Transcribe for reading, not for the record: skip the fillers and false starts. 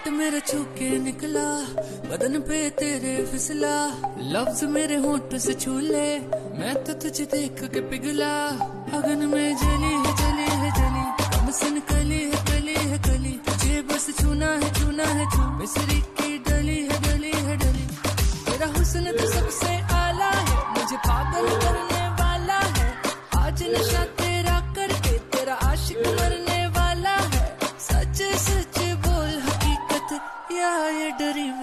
Heart मेरा छू के निकला, बदन पे तेरे फिसला, लफ्ज मेरे होंठ से छू ले, मैं तो तुझे देख के पिघला। अगन में जली है जली है जली, कम सन कली है कली है कली, तुझे बस छूना है छूना है छू, मिसरी की डली है डली है डली। तेरा हुस्न तो सबसे आला है, मुझे पागल करने वाला है, आज नशा तेरा करके तेरा आशिक मरने वाला है। सच सच बोल हकीकत या ये डरी